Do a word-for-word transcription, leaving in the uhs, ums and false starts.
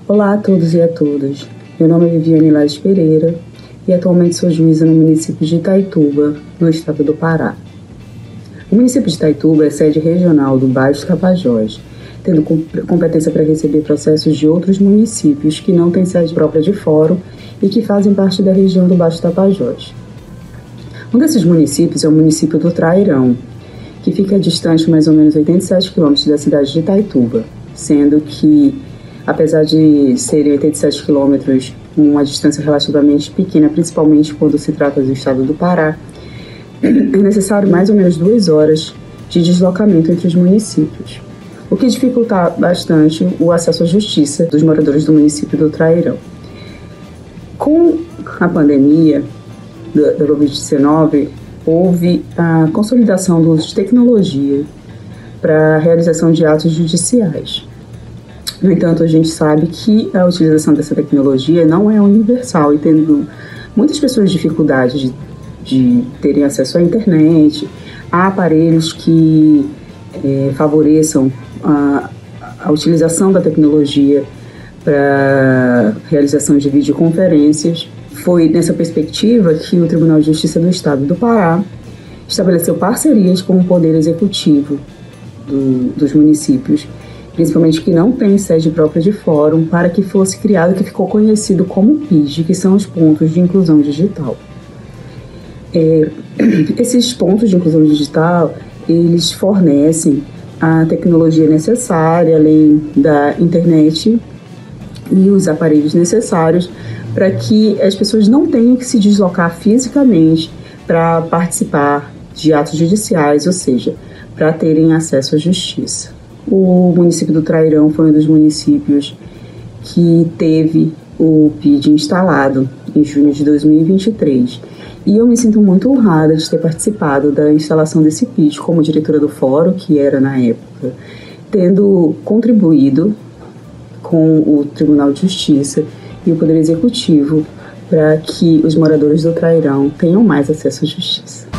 Olá a todos e a todas. Meu nome é Viviane Lages Pereira e atualmente sou juíza no município de Itaituba, no estado do Pará. O município de Itaituba é sede regional do Baixo Tapajós, tendo competência para receber processos de outros municípios que não têm sede própria de fórum e que fazem parte da região do Baixo Tapajós. Um desses municípios é o município do Trairão, que fica distante mais ou menos oitenta e sete quilômetros da cidade de Itaituba, sendo que, apesar de serem oitenta e sete quilômetros, uma distância relativamente pequena, principalmente quando se trata do estado do Pará, é necessário mais ou menos duas horas de deslocamento entre os municípios, o que dificulta bastante o acesso à justiça dos moradores do município do Trairão. Com a pandemia da covid dezenove, houve a consolidação do uso de tecnologia para a realização de atos judiciais. No entanto, a gente sabe que a utilização dessa tecnologia não é universal e tendo muitas pessoas dificuldade de, de terem acesso à internet, a aparelhos que é, favoreçam a, a utilização da tecnologia para realização de videoconferências. Foi nessa perspectiva que o Tribunal de Justiça do Estado do Pará estabeleceu parcerias com o Poder Executivo do, dos municípios, principalmente que não tem sede própria de fórum, para que fosse criado o que ficou conhecido como P I D, que são os pontos de inclusão digital. É, esses pontos de inclusão digital, eles fornecem a tecnologia necessária, além da internet e os aparelhos necessários para que as pessoas não tenham que se deslocar fisicamente para participar de atos judiciais, ou seja, para terem acesso à justiça. O município do Trairão foi um dos municípios que teve o P I D instalado em junho de dois mil e vinte e três. E eu me sinto muito honrada de ter participado da instalação desse P I D como diretora do fórum, que era na época, tendo contribuído com o Tribunal de Justiça e o Poder Executivo para que os moradores do Trairão tenham mais acesso à justiça.